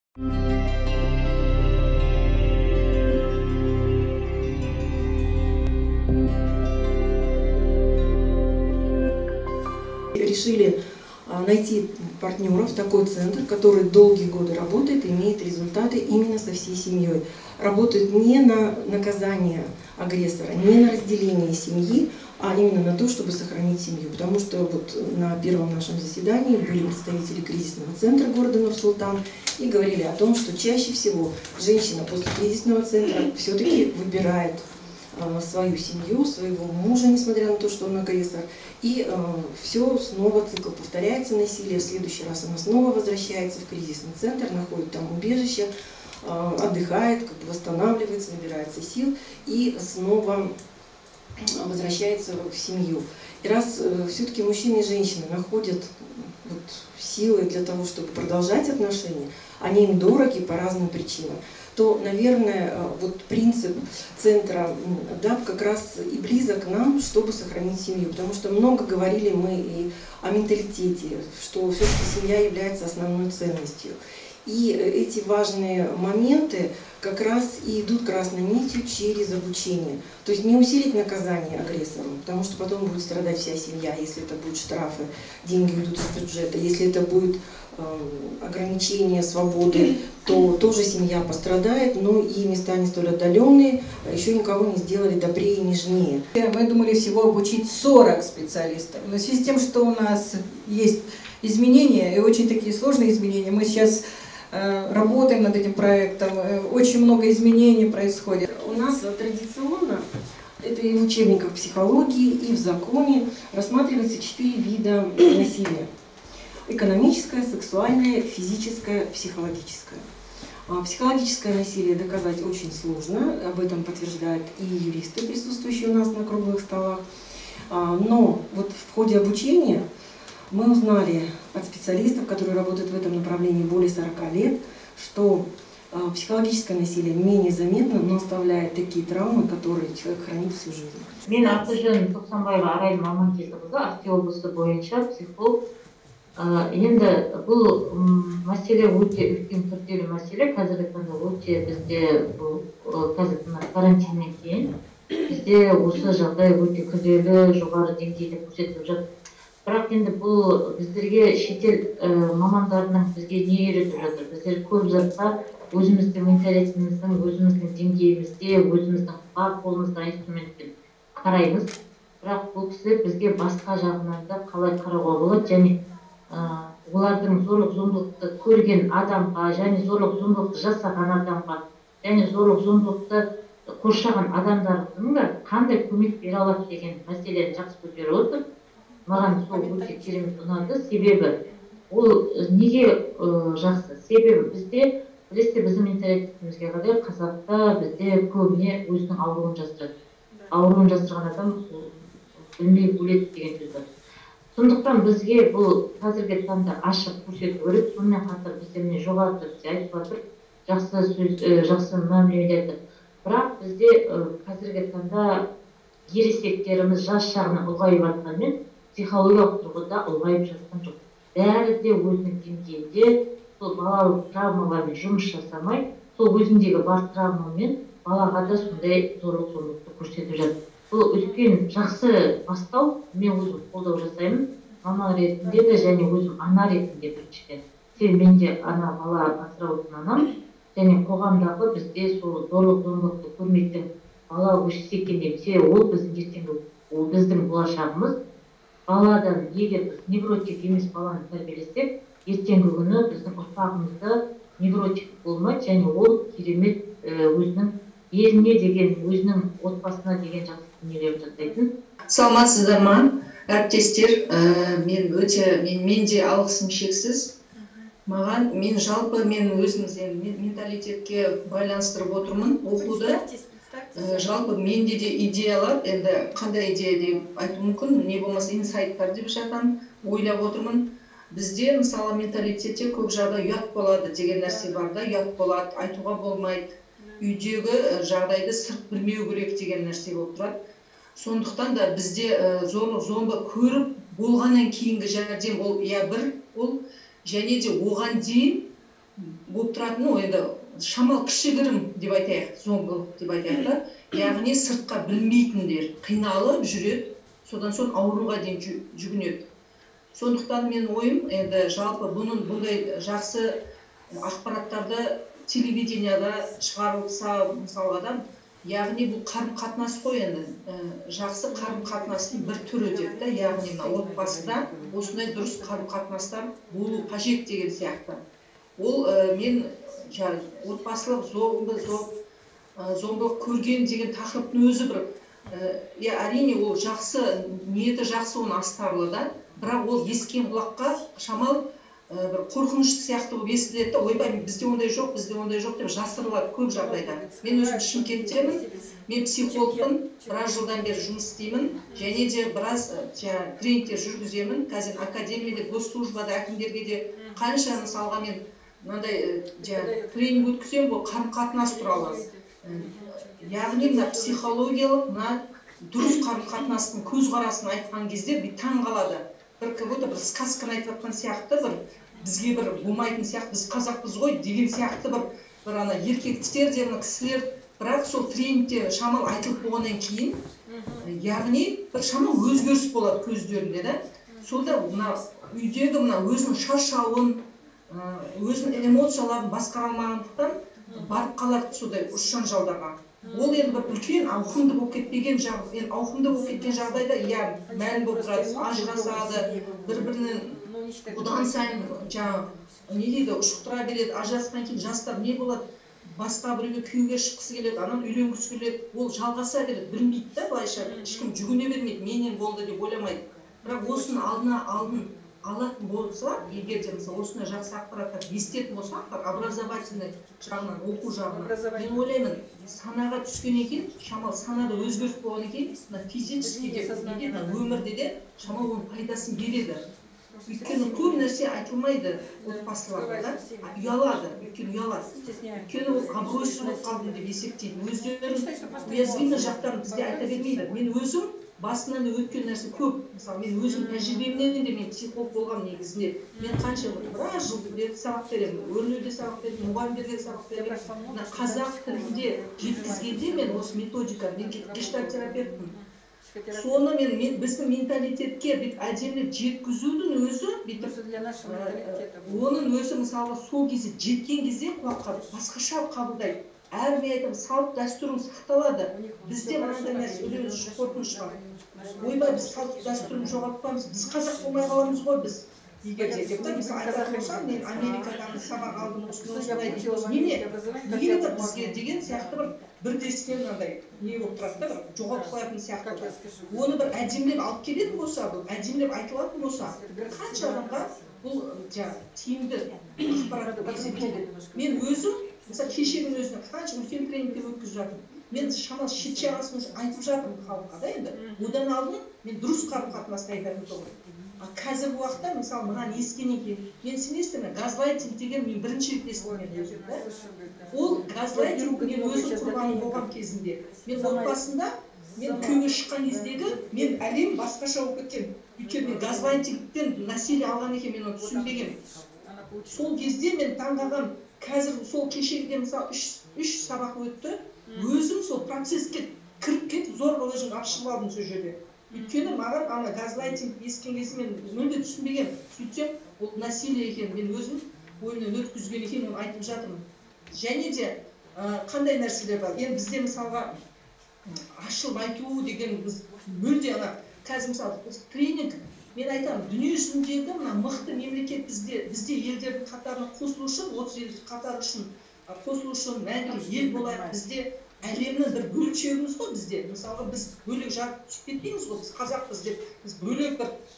Решили найти партнеров, такой центр, который долгие годы работает и имеет результаты именно со всей семьей. Работает не на наказание агрессора, не на разделение семьи, а именно на то, чтобы сохранить семью. Потому что вот на первом нашем заседании были представители кризисного центра города Нур-Султан и говорили о том, что чаще всего женщина после кризисного центра все-таки выбирает свою семью, своего мужа, несмотря на то, что он агрессор. И все снова цикл повторяется, насилие. В следующий раз она снова возвращается в кризисный центр, находит там убежище, отдыхает, восстанавливается, набирается сил и снова возвращается в семью. И раз все-таки мужчины и женщины находят силы для того, чтобы продолжать отношения, они им дороги по разным причинам, то, наверное, вот принцип центра ДАБ как раз и близок нам, чтобы сохранить семью. Потому что много говорили мы и о менталитете, что все-таки семья является основной ценностью. И эти важные моменты как раз и идут красной нитью через обучение. То есть не усилить наказание агрессору, потому что потом будет страдать вся семья, если это будут штрафы, деньги уйдут из бюджета. Если это будет ограничение свободы, то тоже семья пострадает, но и места не столь отдаленные, еще никого не сделали добрее и нежнее. Мы думали всего обучить 40 специалистов, но в связи с тем, что у нас есть изменения, и очень такие сложные изменения, мы сейчас работаем над этим проектом, очень много изменений происходит. У нас традиционно, это и в учебниках психологии, и в законе, рассматривается 4 вида насилия. Экономическое, сексуальное, физическое, психологическое. Психологическое насилие доказать очень сложно, об этом подтверждают и юристы, присутствующие у нас на круглых столах. Но вот в ходе обучения мы узнали от специалистов, которые работают в этом направлении более 40 лет, что психологическое насилие менее заметно, но оставляет такие травмы, которые человек хранит всю жизнь. Мен Аты-Жөн Тоқсанбаева Арайлым Аманкелдіқызы, Ақтөбе облысы бойынша психолог. Енді бұл мәселе өте үлкен күрделі мәселе. Қазіргі таңда өте бізде қазір карантиннен кейін бізде осы жағдай өте күрделі, жоғары деңгейде көрсетіліп жатыр. Бірақ енді бұл біздерге шетел мамандарының бізге не үйретіп жатыр? Біздер көп затқа өзіміздің менталитетіміздің, өзіміздің деңгейімізде, өзіміздің бар қолымызда инструментпен қараймыз. Бірақ бұл кісілер бізге басқа жағынан да қалай қарауға болады, және олардың зорлық зомбылықты көрген адамға, және зорлық зомбылықты жасаған адамға, және зорлық зомбылықты қоршаған адамдардың да қандай көмек бере алады деген мәселені жақсы көтеріп отыр. Маған сол өте керемет ұнады. Себебі ол неге жақсы? Себебі бізде, білесіздер, біздің менталитетімізге қарай қазақта бізде көбіне өзінің ауруын жасырады. Ауруын жасырған адам білмей өледі деген сөз бар. Сондықтан бізге бұл қазіргі таңда ашық көрсету керек. Сонымен қатар бізде міне жоғарыда бізде айтып жатыр, жақсы сөз, жақсы мәміледе айтыр. Бірақ бізде қазіргі таңда ересектеріміз жас жағынан ұлғайып жатқанмен психологиялық тұрғыда ұлғайып жатқан жоқ. Бәрі де өзінің деңгейінде сол балалық травмалармен жұмыс жасамай, сол өзіндегі бар травмамен балаға да сондай зорлық зомбылықты көрсетіп жатыр. Бұл үлкен жақсы бастау, мен өзім қолдау жасаймын, мама ретінде де және өзім ана ретінде біріншіден. Мен де ана бала асыраудың анам, және қоғамдағы бізде сол зорлық зомбылықты көрмейтін бала өссе екен деп, себебі ол біздің ертеңгі, ол біздің болашағымыз. Баладан егер біз невротик емес баланы тәрбиелесек, ертеңгі күні біздің ұрпағымызда невротик болмайды, және ол керемет өзінің еліне деген, өзінің отбасына деген жақсы дүниелерді жасайтын. Саламатсыздар ма, әріптестер, менде алғысым шексіз. Мен жалпы өзіміздің менталитетке байланыстырып отырмын. Оқуды жалпы менде де идеялар, енді қандай идея деп айту мүмкін, не болмаса инсайттар деп жатам, ойлап отырмын. Бізде мысалы менталитетте көп жағдай ұят болады деген нәрсе бар да, ұят болады, айтуға болмайды. Үйдегі жағдайды сырт білмеу керек деген нәрсе болып тұрады. Сондықтан да бізде зорлық зомбы көріп болғаннан кейінгі жәрдем ол бір, ол және де оған дейін болып тұратын, енді шамал кішігірім деп айтайық, зомбылық деп айтайық та, яғни сыртқа білмейтіндер қиналып жүреді, содан соң ауруға дейін жүгінеді. Сондықтан мен ойым, енді жалпы бұндай жақсы ақпараттарды телевиденияда шығарылса, мысалға да, яғни бұл қарым-қатынас қой енді, жақсы қарым-қатынастың бір түрі деп та, яғни отбасыда осындай дұрыс қарым-қатынастар болу қажет деген сияқты. Ол мен отбасылық зомбылық көрген деген тақырыптың өзі бір, әрине ол жақсы, ниеті жақсы, оны астарлы да, бірақ ол ескен құлаққа шамал бір қорқынышты сияқты болып естіледі, ойбай, бізде ондай жоқ деп жасырылады көп жағдайда. Мен өзім Шымкенттемін, мен психологпын, біраз жылдан бері жұмыс істеймін, және де біраз тренингтер жүргіземін. Қазір академияда, госслужбада, әкімдерге де қанша мысалға мен мынандай тренинг өткіземін, бұл қарым-қатынас туралы. Яғни психологиялық дұрыс қарым-қатынастың көзқарасын айтқан кезде таң қалады. Бір сказканы айтып жатқан сияқты, бір бізге бір болмайтын сияқты, біз қазақпыз ғой деген сияқты бір ана еркектер де кісілер, бірақ сол тренингте шамал айтылып болғаннан кейін, яғни бір шамал өзгеріс болады көздерінде да. Сонда үйдегі өзінің шаршауын, өзінің эмоцияларын басқара алмағандықтан барып қалады сондай ұрыс жанжалдарға. Ол енді бір үлкен ауқымды болып кеткен жағдайда, мәлім болып тұрады, ажырасады, бір-бірінен бұдан сайын ұшықтыра береді, ажырасқан кейін жастар не болады, басқа біреуге күйеуге шыққысы келеді, анан үйленгісі келеді, ол жалғаса береді, білмейді да, былайша ешкім жүгіне бермейді, менен болды деп ойламайды. Бірақ осының алдын алатын болса, егер де осындай жақсы ақпараттар естетін болсақ, образовательный жағынан, оқу жағынан, мен ойлаймын, санаға түскеннен кейін, шамал санада өзгеріс болғаннан кейін, физически де, өмірде де шамал оның пайдасын береді. Өйткені көп нәрсе айтылмайды отбасыларда, ұялады, өйткені ол абыройсыз болып қалдым деп есептейді. Өздерін уязвимый жақтарын бізде айта бермейді. Мен өзім басынан өткен нәрсе көп. Мысалы, мен өзім тәжірибемнен де мен психолог болғам негізінде. Мен қанша біраз жыл сабақ беремін, өрлеуде сабақ беремін, мұғалімдерге сабақ беремін. Қазақ тілінде жеткізгенде мен осы методика, мен гештальт терапевтпін. Соны біздің менталитетке әдемілеп жеткізудің өзі, оның өзі мысалы сол кезде жеткен кезде құлаққа басқаша қабылдайды. Әрбір айтам, салт дәстүрін сақталады. Бізде мынандай нәрсе өлеңіз қорқыныш бар. Ойбай, біз салт дәстүрін жоғалтпаймыз, біз қазақ болмай қаламыз ғой біз. Егер де деп та, мысалы айтатын болсам, мен Америкадан сабақ алдым, осындай неге де бізге деген сияқты бірдескен мынандай не болып тұрады да, жоғалтып қоятын сияқты. Оны бір әдемілеп алып келетін болса, әдемілеп айтылатын болса, қанша адамға бұл тиімді ақпаратты есептейді. Мен өзім, мысалы кешегінің өзіне қанша үлкен тренингтер өткізіп жатырмын. Мен шамал шет жағасын айтып жатырмын халыққа да енді. Одан алдын мен дұрыс қарым-қатынасты айтатын тұғым. Қазіргі уақытта, мысалы, маған ескенен кейін, мен сенесіздер ме, газлайтинг деген мен бірінші рет естіген өзім да. Ол газлайтинг мен өзім құрбаны болған кезінде. Мен отбасында, мен күйеуге шыққан кездегі, мен әлем басқаша болып кеткен. Өйткені мен газлайтингтен насилие алған екен, мен оны түсінбеген. Сол кезде мен таңғалған, қазір сол кешегіде мысалы 3 сабақ өтті, өзім сол процесске кіріп кетіп, зорға өзім ашып алдым сол жерде. Өйткені маған ана газлайтинг ескен кезде мен мүлде түсінбеген. Сөйтсем, ол насилие екен, мен өзім ойымнан өткізген екен, оны айтып жатырмын. Және де қандай нәрселер бар? Енді бізде мысалға ашылып айту деген біз мүлде қазір мысалы тренинг, мен айтамын, дүние жүзіндегі мықты мемлекет бізде елдердің қатарына қосылу үшін, 30 ел қатары үшін қосылу үшін, мәңгілік ел болайық, бізде әлемнің бір бөлшегіміз ғой бізде. Мысалға біз бөлек жарып түсіп кетпейміз ғой, біз қазақпыз деп, біз бөлек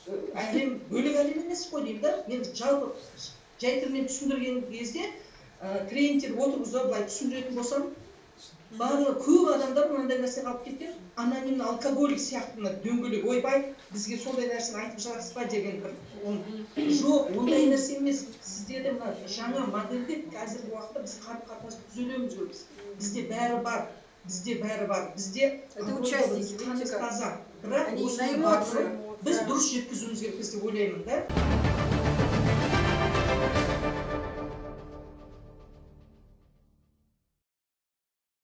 әлем емес қой деймін да. Мен жалпы жай тілмен түсіндірген кезде тренингтер отырғызып былай түсіндіретін болсам, барлығы көп адамдар мынандай нәрсе қалып кеткен, анонимді алкоголик сияқты дөңгелек, ойбай, бізге сондай нәрсені айтып жатырсыз ба деген бір. Жоқ, ондай нәрсе емес. Сізде де жаңа модельде қазіргі уақытта біз қарым-қатынасты түзелеміз ғой. Бізде бәрі бар. Бізде қанымыз таза. Бірақ біз дұрыс жеткізуіміз керек деп ойлаймын да.